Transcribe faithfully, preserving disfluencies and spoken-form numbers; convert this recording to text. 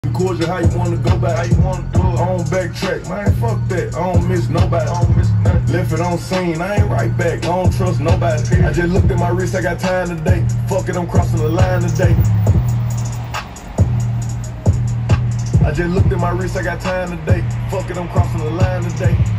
Record you how you wanna go back, how you wanna do it. I don't backtrack, man, fuck that. I don't miss nobody, I don't miss nothing. Left it on scene, I ain't right back, I don't trust nobody. I just looked at my wrist, I got time today. Fuck it, I'm crossing the line today. I just looked at my wrist, I got time today. Fuck it, I'm crossing the line today.